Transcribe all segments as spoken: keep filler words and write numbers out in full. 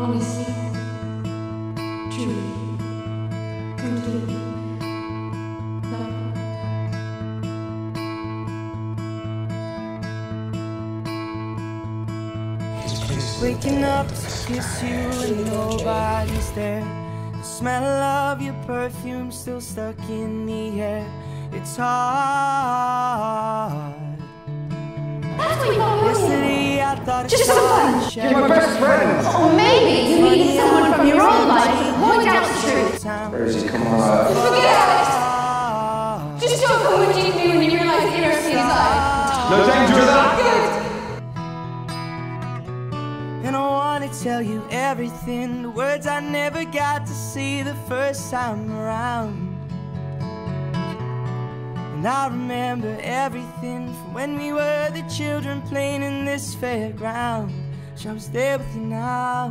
honestly, truly, completely love you. Waking up to kiss you and nobody's there. The smell of your perfume still stuck in the air. It's hard. That's what you want. Yesterday I thought Just some fun. You're my best friend. Or maybe you needed someone from your old life to point out the truth. Rosie, come on. Forget Alex. Just don't come with me when you realize the inner city's eye. No danger of that. And I wanna tell you everything, the words I never got to see the first time around. And I remember everything from when we were the children playing in this fairground. Wish I was there with you now.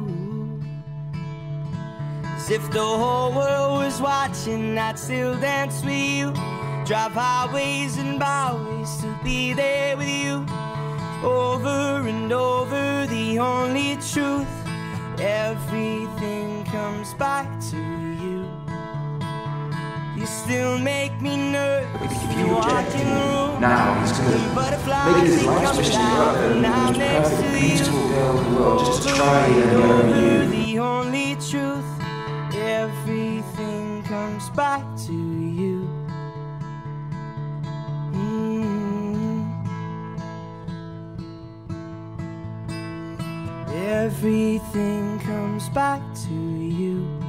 As if the whole world was watching, I'd still dance with you. Drive highways and byways to be there with you. Over and over, the only truth. Everything comes back to you. You still make me nervous. If You you walk reject in him, the room. now he's The gonna butterflies make it his they life's come mission to go out down, there and and be I'm the next most to perfect, you. beautiful girl in the world, just to try and get over you. The only truth. Everything comes back to you. Mm. Everything comes back to you.